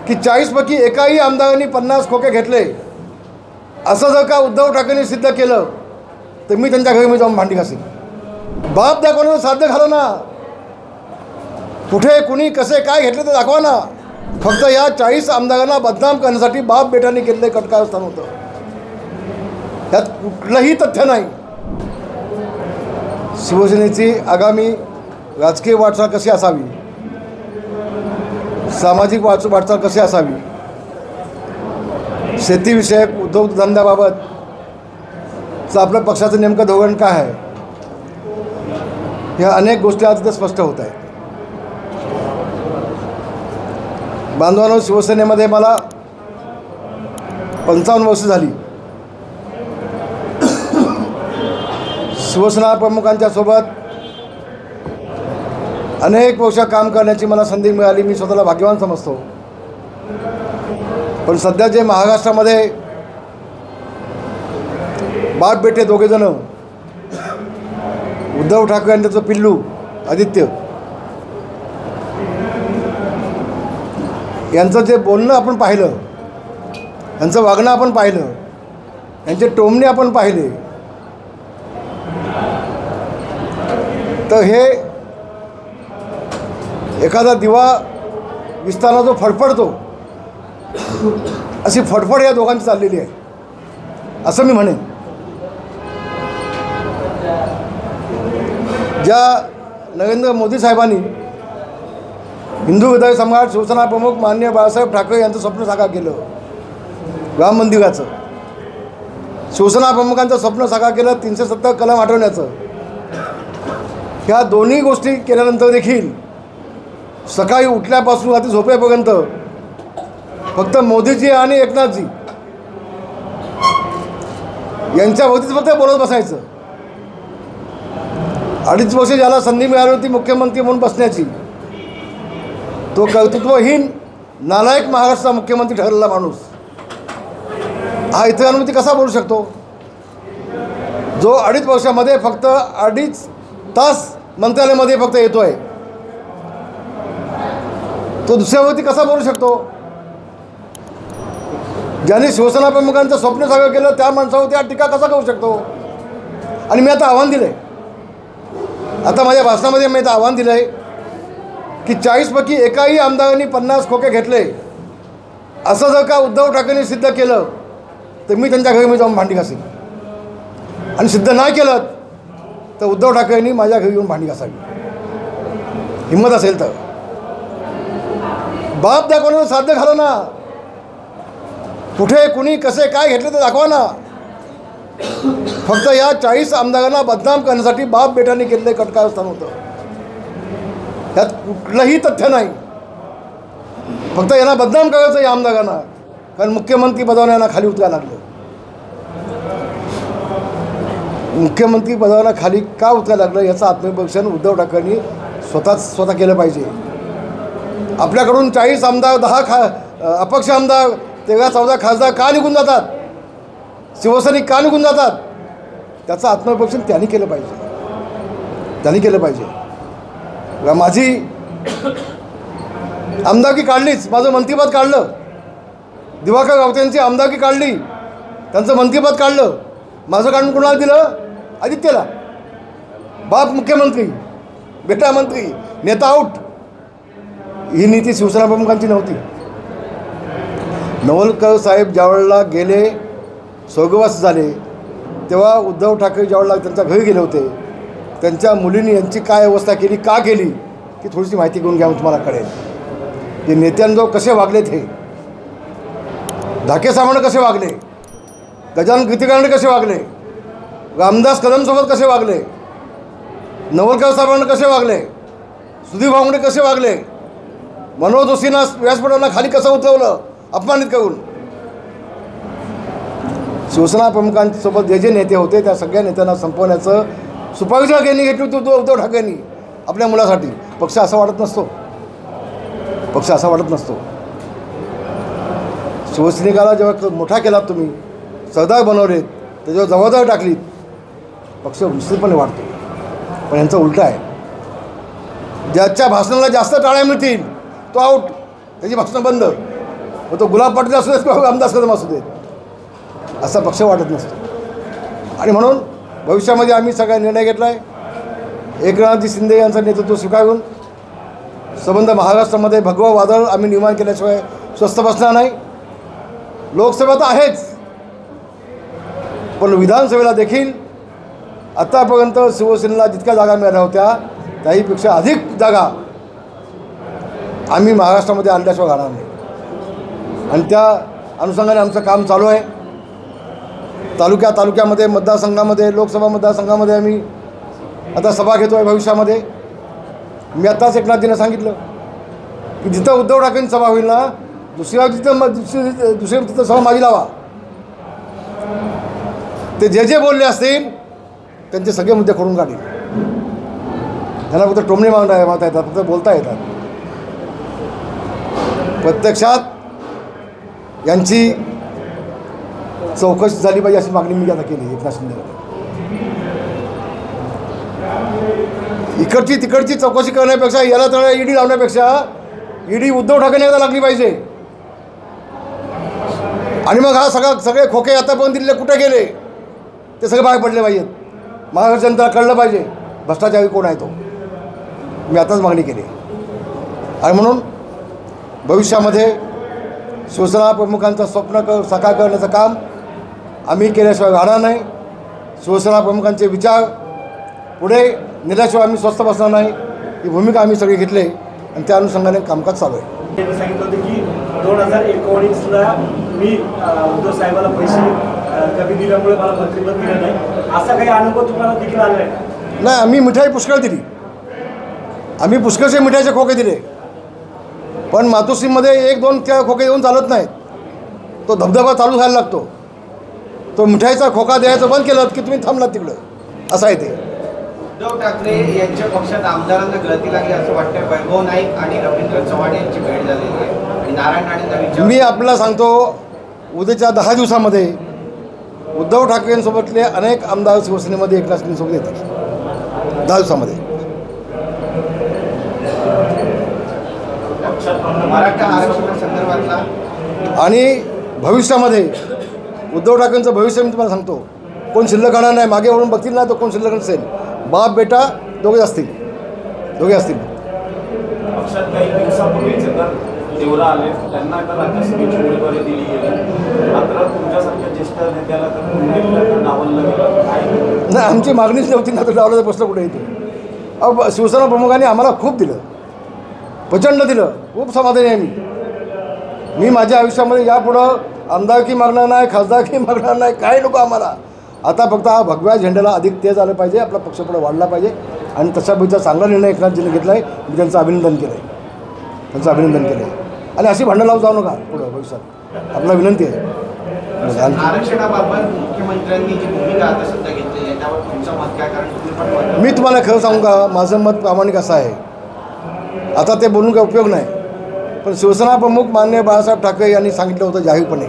की 40 पैकी एकाही आमदारांनी 50 खोके घेतले असं जर का उद्धव ठाकरेंनी सिद्ध केलं तर मी त्यांच्या घरी मी जाऊन भांडी घासीन. बाप दाखवणं साध्य झालं ना. कुठे कुणी कसे काय घेतले ते दाखवा ना. फक्त या 40 आमदारांना बदनाम करण्यासाठी बाप बेटांनी केलेलं कटकारस्थान होतं. त्यात कुठलंही तथ्य नाही. शिवसेनेची आगामी राजकीय वाटचाल कशी असावी, सामाजिक वाटचाल कशी असावी, शेतीविषयक उद्योगधंद्याबाबतचं आपल्या पक्षाचं नेमकं धोरण काय आहे, ह्या अनेक गोष्टी आज इथे स्पष्ट होत आहेत. बांधवांनो, शिवसेनेमध्ये मला 55 वर्ष झाली. शिवसेना प्रमुखांच्या सोबत अनेक वर्ष काम करण्याची मला संधी मिळाली. मी स्वतःला भाग्यवान समजतो. पण सध्या जे महाराष्ट्रामध्ये बाप बेटे दोघेजण, उद्धव ठाकरे आणि त्याचं पिल्लू आदित्य, यांचं जे बोलणं आपण पाहिलं, यांचं वागणं आपण पाहिलं, यांचे टोमणे आपण पाहिले, तर हे एखादा दिवा विस्तारला जो फडफडतो अशी फडफड या दोघांची चाललेली आहे असं मी म्हणेन. ज्या नरेंद्र मोदी साहेबांनी हिंदू हृदय सम्राट शिवसेना प्रमुख माननीय बाळासाहेब ठाकरे यांचं स्वप्न साकार केलं, राम मंदिराचं, शिवसेना प्रमुखांचं स्वप्न साकार केलं 370 कलम हटवण्याचं, ह्या दोन्ही गोष्टी केल्यानंतर देखील सकाळी उठल्यापासून रात्री झोपेपर्यंत फक्त मोदीजी आणि एकनाथजी यांच्यावरतीच फक्त बोलत बसायचं. 2.5 वर्ष ज्याला संधी मिळाली होती मुख्यमंत्री म्हणून बसण्याची, तो कर्तृत्वहीन नालायक महाराष्ट्राचा मुख्यमंत्री ठरलेला माणूस हा इतरांवरती कसा बोलू शकतो, जो 2.5 वर्षामध्ये फक्त 2.5 तास मंत्रालयामध्ये फक्त येतो आहे, तो दुसऱ्यावरती कसा बोलू शकतो. ज्यांनी शिवसेना प्रमुखांचं स्वप्न साकार केलं त्या माणसावरती हा टीका कसा करू शकतो. आणि मी आता आव्हान दिलं आहे, आता माझ्या भाषणामध्ये मी आता आव्हान दिलं आहे की 40 पैकी एकाही आमदारांनी 50 खोके घेतले असं जर का उद्धव ठाकरेंनी सिद्ध केलं तर मी त्यांच्या घरी मी जाऊन भांडी घासीन. आणि सिद्ध नाही केलं तर उद्धव ठाकरेंनी माझ्या घरी येऊन भांडी घासावी, हिंमत असेल तर. बाप दाखवणं साध्य झालं ना. कुठे कुणी कसे काय घेतले ते दाखवा ना. फक्त या 40 आमदारांना बदनाम करण्यासाठी बाप बेटांनी केलेलं कटकारस्थान होतं. त्यात कुठलंही तथ्य नाही. फक्त यांना बदनाम करायचं या आमदारांना, कारण मुख्यमंत्री पदावर यांना खाली उतरायला लागलं. मुख्यमंत्री पदावर खाली का उतरायला लागलं याचं आत्मपरीक्षण उद्धव ठाकरेंनी स्वतः केलं पाहिजे. आपल्याकडून 40 आमदार, 10 अपक्ष आमदार, 13-14 खासदार का निघून जातात, शिवसैनिक का निघून जातात, त्याचं आत्मपरीक्षण त्यांनी केलं पाहिजे. माझी आमदारकी काढलीच, माझं मंत्रिपद काढलं, दिवाकर रावतेंची आमदारकी काढली, त्यांचं मंत्रिपद काढलं, माझं काढून कोणाला दिलं, आदित्यला. बाप मुख्यमंत्री, बेटा मंत्री, नेता आऊट, ही नीती शिवसेना प्रमुखांची नव्हती. नवलकर साहेब ज्यावेळेला गेले, स्वर्गवास झाले, तेव्हा उद्धव ठाकरे ज्यावेळेला त्यांच्या घरी गेले होते, त्यांच्या मुलींनी यांची काय अवस्था केली, का केली, की थोडीशी माहिती घेऊन घ्या, तुम्हाला कळेल. ते नेत्यांजवळ कसे वागलेत, हे धाके साहेबांना कसे वागले, गजानन कीर्तिकारांना कसे वागले, रामदास कदमसोबत कसे वागले, नवलकर साहेबांना कसे वागले, सुधीर भांगडे कसे वागले, मनोज जोशींना व्यासपीठांना खाली कसं उतरवलं अपमानित करून. शिवसेना प्रमुखांसोबत जे नेते होते त्या सगळ्या नेत्यांना संपवण्याचं सुपारीच्या घेणी घेतली होती उद्धव ठाकरेंनी आपल्या मुलासाठी. पक्ष असा वाटत नसतो. शिवसैनिकाला जेव्हा मोठा केलात तुम्ही, सरदार बनवलेत, त्याच्यावर जबाबदारी टाकलीत, पक्ष निश्चितपणे वाढतो. पण यांचं उलटं आहे. ज्याच्या भाषणाला जास्त टाळ्या मिळतील तो आऊट, त्याची भाषणं बंद. मग तो गुलाब पाटील असू देत किंवा रामदास कदम असू देत, असा पक्ष वाटत नसतो. आणि म्हणून भविष्यामध्ये आम्ही सगळा निर्णय घेतला आहे. एकनाथजी शिंदे यांचं नेतृत्व स्वीकारून संबंध महाराष्ट्रामध्ये भगवं वादळ आम्ही निर्माण केल्याशिवाय स्वस्थ बसणार नाही. लोकसभा तर आहेच, पण विधानसभेला देखील आत्तापर्यंत शिवसेनेला जितक्या जागा मिळाल्या होत्या त्याहीपेक्षा अधिक जागा आम्ही महाराष्ट्रामध्ये आणल्याशिवाय राहणार नाही. आणि त्या अनुषंगाने आमचं काम चालू आहे. तालुक्यामध्ये मतदारसंघामध्ये लोकसभा मतदारसंघामध्ये आम्ही आता सभा घेतो आहे. भविष्यामध्ये मी आत्ताच एकनाथजींना सांगितलं की जिथं उद्धव ठाकरेंची सभा होईल ना दुसऱ्या तिथं सभा माझी लावा. ते जे बोलले असतील त्यांचे सगळे मुद्दे खोडून काढले. त्यांना फक्त टोमणे मारता येतात, फक्त बोलता येतात. प्रत्यक्षात यांची चौकशी झाली पाहिजे अशी मागणी मी आता केली एकनाथ शिंदेला. इकडची तिकडची चौकशी करण्यापेक्षा याला तर ईडी लावण्यापेक्षा ईडी उद्धव ठाकरे एकदा लागली पाहिजे. आणि मग हा सगळे खोके आतापर्यंत दिलेले कुठे गेले ते सगळे बाहेर पडले पाहिजेत. महाराष्ट्र जनतेला कळलं पाहिजे भ्रष्टाचारी कोण आहे तो. मी आताच मागणी केली. आणि म्हणून भविष्यामध्ये शिवसेना प्रमुखांचं स्वप्न साकार करण्याचं काम आम्ही केल्याशिवाय राहणार नाही. शिवसेना प्रमुखांचे विचार पुढे नेल्याशिवाय आम्ही स्वस्थ बसणार नाही. ही भूमिका आम्ही सगळी घेतली आणि त्या अनुषंगाने कामकाज चालू आहे. त्यांनी सांगितलं होतं की 2019ला मी उद्धव साहेबाला पैसे कमी दिल्यामुळे मला मंत्रिपद दिलं नाही, असा काही अनुभव तुम्हाला देखील आला आहे? नाही, आम्ही मिठाई पुष्कळ दिली. आम्ही पुष्कळचे मिठाईचे खोके दिले. पण मातोश्रीमध्ये 1-2 त्या खोके येऊन चालत नाहीत. तो धबधबा चालू व्हायला लागतो. तो मिठाईचा खोका द्यायचं बंद केलं की तुम्ही थांबलात तिकडं, असं आहे ते. उद्धव ठाकरे यांच्या पक्षात आमदारांना गळती लागली असं वाटतं. वैभव नाईक आणि रवींद्र चव्हाण यांची भेट झालेली आहे आणि नारायण राणेंचा मी आपल्याला सांगतो उद्याच्या 10 दिवसामध्ये उद्धव ठाकरेंसोबतले अनेक आमदार शिवसेनेमध्ये एकनाथ शिंदेसोबत येतात. 10 दिवसामध्ये. मराठा आरक्षणासंदर्भातला आणि भविष्यामध्ये उद्धव ठाकरेंचं भविष्य मी तुम्हाला सांगतो. कोण शिल्लक राहणार नाही. मागे वळून बघतील ना तो कोण शिल्लक नसेल. बाप बेटा दोघे असतील. पक्षात काही दिवसापूर्वीच तर देवरा आले, त्यांना आता राज्यसभेची उमेदवारी दिली गेली, मात्र तुमच्यासारख्या ज्येष्ठ नेत्याला तर डावललं गेलं. नाही, आमची मागणीच नव्हती ना, तर डावलाचा प्रश्न कुठे येतो. अहो, शिवसेना प्रमुखांनी आम्हाला खूप दिलं, प्रचंड दिलं. खूप समाधानी आहे मी माझ्या आयुष्यामध्ये यापुढं आमदारकी मागणार नाही, खासदारकी मागणार नाही, काही नको आम्हाला. आता फक्त हा भगव्या झेंड्याला अधिक तेज आलं पाहिजे, आपला पक्ष पुढे वाढला पाहिजे. आणि तशा पैसा चांगला निर्णय एकनाथजींनी घेतला आहे. मी त्यांचं अभिनंदन केलं आहे. आणि अशी भांडण लावून जाऊ नका पुढं भविष्यात, आपला विनंती आहे. आरक्षणाबाबत मुख्यमंत्र्यांनी जी भूमिका आता सध्या घेतली आहे त्यावर तुमचं मत काय? कारण तुम्ही पण मी तुम्हाला खरं सांगू का, माझं मत प्रामाणिक असं आहे. आता ते बोलून काही उपयोग नाही. पण शिवसेना प्रमुख माननीय बाळासाहेब ठाकरे यांनी सांगितलं होतं जाहीरपणे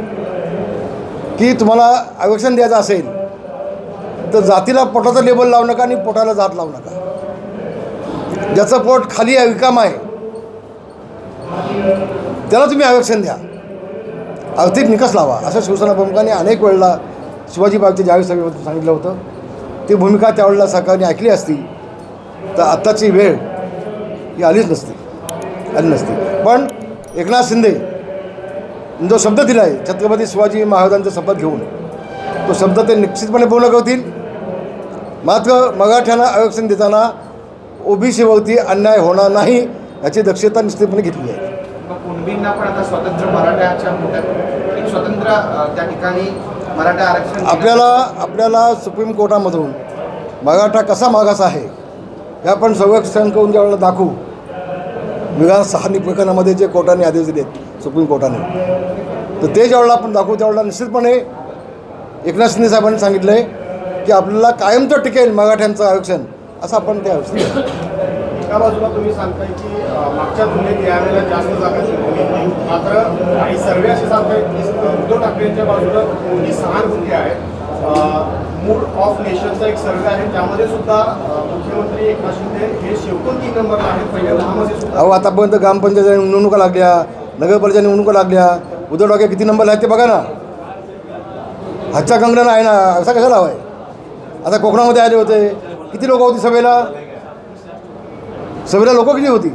की तुम्हाला आरक्षण द्यायचं असेल तर जातीला पोटाचं लेबल लावू नका आणि पोटाला जात लावू नका. ज्याचं पोट खाली आहे, रिकाम आहे, त्याला तुम्ही आरक्षण द्या, आर्थिक निकष लावा, असं शिवसेना प्रमुखांनी अनेक वेळेला शिवाजी पार्कच्या जाहीर सभेमध्ये सांगितलं होतं. ती भूमिका त्यावेळेला सरकारने ऐकली असती तर आत्ताची वेळ ही आली नसती. पण एकनाथ शिंदे जो शब्द दिला आहे छत्रपती शिवाजी महाराजांचा शपथ घेऊन, तो शब्द ते निश्चितपणे पूर्ण करतील. मात्र मराठ्यांना आरक्षण देताना ओबीसीवरती अन्याय होणार नाही याची दक्षता निश्चितपणे घेतली आहे. कुणबींना पण आता स्वतंत्र मराठ्याच्या मोठ्यात एक स्वतंत्र त्या ठिकाणी मराठा आरक्षण आपल्याला सुप्रीम कोर्टामधून मराठा कसा मागास आहे हे आपण संरक्षण करून ज्यावेळेला दाखवू. विकास हानी प्रकरणामध्ये जे कोर्टाने आदेश दिलेत सुप्रीम कोर्टाने, तर ते ज्यावेळेला आपण दाखवू त्यावेळेला निश्चितपणे एकनाथ शिंदे साहेबांनी सांगितलं आहे की आपल्याला कायमचं टिकेल मराठ्यांचं आरक्षण, असं आपण ते आरक्षण. एका बाजूला तुम्ही सांगताय की मागच्या तुलनेत यावेळेला जास्त जागा जिंकली, मात्र काही सर्वे असे सांगतायत की उद्धव ठाकरेंच्या बाजूला कोणी सहानुभूती आहे. मूड ऑफ नेशनचा एक सर्वे आहे त्यामध्ये सुद्धा मुख्यमंत्री एकनाथ शिंदे हे 19 नंबरला आहेत, पहिल्या 10 मध्ये सुद्धा. आतापर्यंत ग्रामपंचायत निवडणुका लागल्या, नगरपालिका निवडणुका लागल्या, उद्धव ठाकरे किती नंबरला आहेत ते बघा ना. हातच्या कंगण्यानं आहे ना, असा कशाला हवा आहे. आता कोकणामध्ये आले होते, किती लोक होती सभेला लोक किती होती.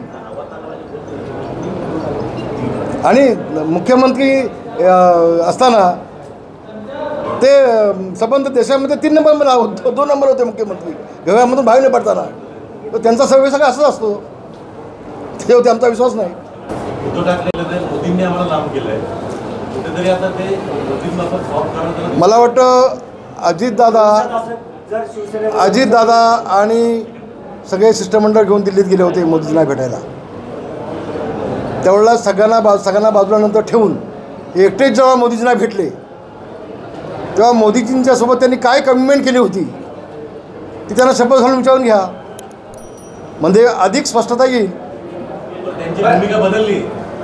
आणि मुख्यमंत्री असताना ते संबंध देशामध्ये 3 नंबर 2 नंबर होते मुख्यमंत्री, घरामधून बाहेर नाही पडताना. तर त्यांचा सर्वे सगळा असंच असतो. त्याच्यावरती आमचा विश्वास नाही. उद्धव ठाकरे मोदींनी आम्हाला लांब केलंय, कुठेतरी आता ते मोदींमार्फत फॉर्म करणं. मला वाटतं अजितदादा आणि सगळे शिष्टमंडळ घेऊन दिल्लीत गेले होते मोदींना भेटायला. त्यावेळेला सगळ्यांना बाजूला नंतर ठेवून एकटेच जेव्हा मोदीजींना भेटले तेव्हा मोदीजींच्यासोबत त्यांनी काय कमिटमेंट केली होती ती त्यांना शपथ घालून विचारून घ्या, म्हणजे अधिक स्पष्टता येईल. त्यांची भूमिका बदलली.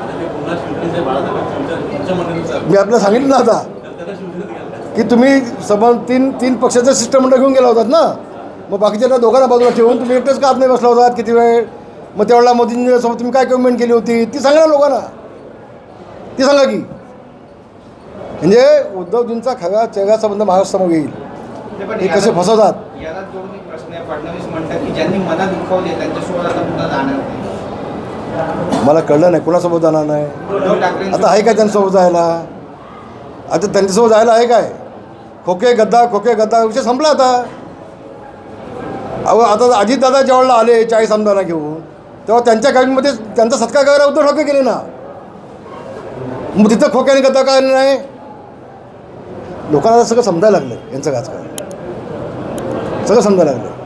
मी आपल्याला सांगितलं ना आता की तुम्ही तीन पक्षाचं शिष्टमंडळ घेऊन गेला होतात ना, मग बाकीच्या दोघांना बाजूला ठेवून तुम्ही एकटेच का आत नाही बसला होतात किती वेळ. मग त्यावेळेला मोदींसोबत तुम्ही काय कमिटमेंट केली होती ती सांगा ना लोकांना, ती सांगा की. म्हणजे उद्धवजींचा खरा चेहरा संबंध महाराष्ट्रामध्ये येईल. हे कसे फसवतात. याला जोडून एक प्रश्न आहे. फडणवीस म्हणतात की ज्यांनी मनं दुखावली त्यांच्यासोबत आता पुन्हा जाणार नाही. मला कळलं नाही कोणासोबत जाणार नाही. उद्धव ठाकरे आता आहे काय त्यांच्यासोबत जायला. आता त्यांच्यासोबत जायला आहे काय. खोके गद्दा विषय संपला आता. अहो आता अजितदादा ज्यावेळेला आले 40 आमदारांना घेऊन तेव्हा त्यांच्या गाडीमध्ये त्यांचा सत्कार करायला उद्धव ठाकरे गेले ना. मग तिथं खोक्याने गद्दा काय नाही. लोकांना सगळं समजायला लागलं यांचं राजकारण, सगळं समजायला लागलं.